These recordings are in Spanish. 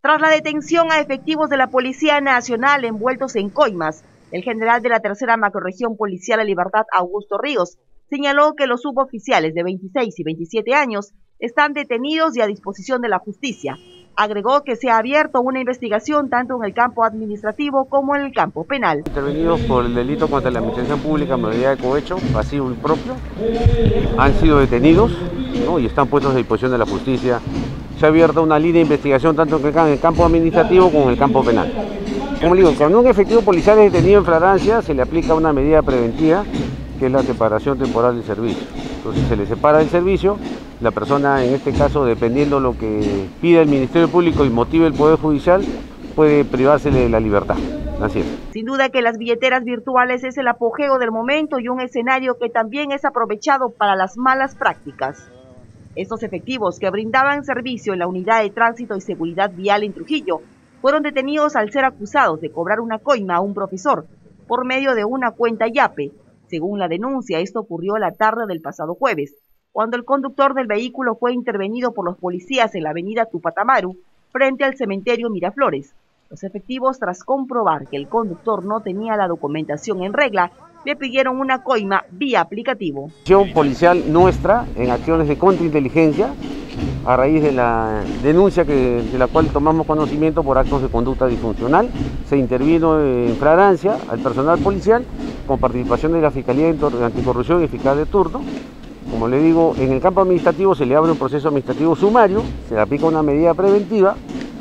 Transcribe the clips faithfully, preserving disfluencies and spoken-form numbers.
Tras la detención a efectivos de la Policía Nacional envueltos en coimas, el general de la tercera macrorregión policial de Libertad, Augusto Ríos, señaló que los suboficiales de veintiséis y veintisiete años están detenidos y a disposición de la justicia. Agregó que se ha abierto una investigación tanto en el campo administrativo como en el campo penal. Intervenidos por el delito contra la administración pública, modalidad de cohecho, pasivo impropio, han sido detenidos, ¿no? Y están puestos a disposición de la justicia. Se ha abierto una línea de investigación tanto en el campo administrativo como en el campo penal. Como digo, cuando un efectivo policial es detenido en flagrancia, se le aplica una medida preventiva, que es la separación temporal del servicio. Entonces se le separa del servicio, la persona, en este caso, dependiendo lo que pida el Ministerio Público y motive el Poder Judicial, puede privarse de la libertad. Así es. Sin duda que las billeteras virtuales es el apogeo del momento y un escenario que también es aprovechado para las malas prácticas. Estos efectivos que brindaban servicio en la Unidad de Tránsito y Seguridad Vial en Trujillo fueron detenidos al ser acusados de cobrar una coima a un profesor por medio de una cuenta Yape. Según la denuncia, esto ocurrió la tarde del pasado jueves, cuando el conductor del vehículo fue intervenido por los policías en la avenida Túpac Amaru, frente al cementerio Miraflores. Los efectivos, tras comprobar que el conductor no tenía la documentación en regla, le pidieron una coima vía aplicativo. Acción policial nuestra en acciones de contrainteligencia a raíz de la denuncia que, de la cual tomamos conocimiento por actos de conducta disfuncional. Se intervino en flagrancia al personal policial con participación de la Fiscalía Anticorrupción y Fiscal de turno. Como le digo, en el campo administrativo se le abre un proceso administrativo sumario, se le aplica una medida preventiva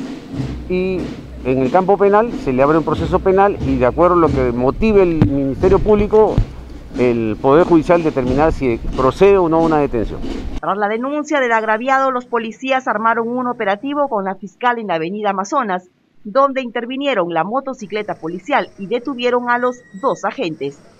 y en el campo penal se le abre un proceso penal y de acuerdo a lo que motive el Ministerio Público, el Poder Judicial determinar si procede o no una detención. Tras la denuncia del agraviado, los policías armaron un operativo con la fiscal en la avenida Amazonas, donde intervinieron la motocicleta policial y detuvieron a los dos agentes.